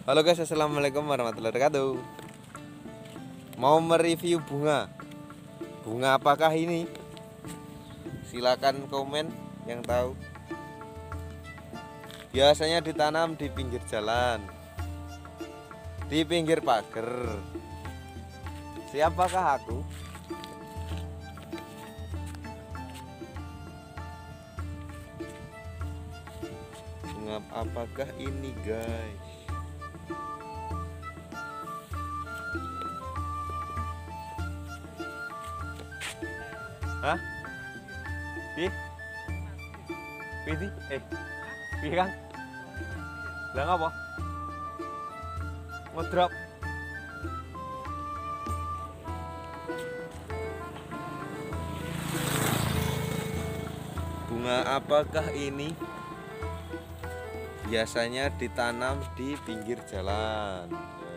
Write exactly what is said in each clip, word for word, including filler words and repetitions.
Halo guys, assalamualaikum warahmatullahi wabarakatuh. Mau mereview bunga. Bunga apakah ini? Silakan komen yang tahu. Biasanya ditanam di pinggir jalan, di pinggir pagar. Siapakah aku? Bunga apakah ini guys? Hah? Pi? Piti? Eh, pi kan? Lah ngapa? Ngedrop. Bunga apakah ini? Biasanya ditanam di pinggir jalan.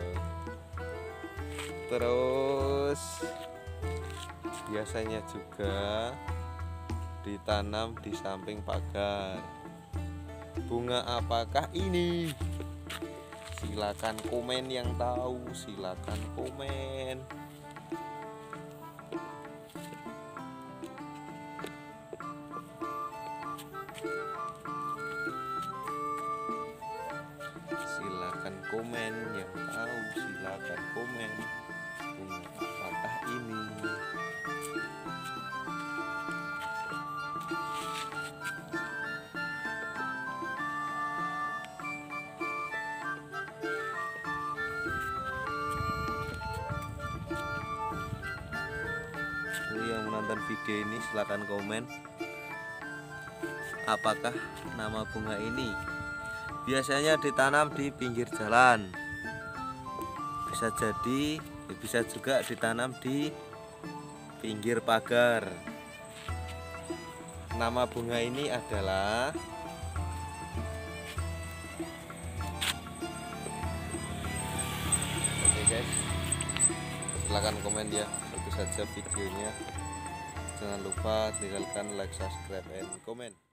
Terus biasanya juga ditanam di samping pagar. Bunga apakah ini? Silakan komen yang tahu, silakan komen. Silakan komen yang tahu, silakan komen. Bunga apakah ini? Yang menonton video ini silahkan komen apakah nama bunga ini. Biasanya ditanam di pinggir jalan, bisa jadi bisa juga ditanam di pinggir pagar. Nama bunga ini adalah oke guys, silahkan komen ya. Itu saja videonya. Jangan lupa tinggalkan like, subscribe, and comment.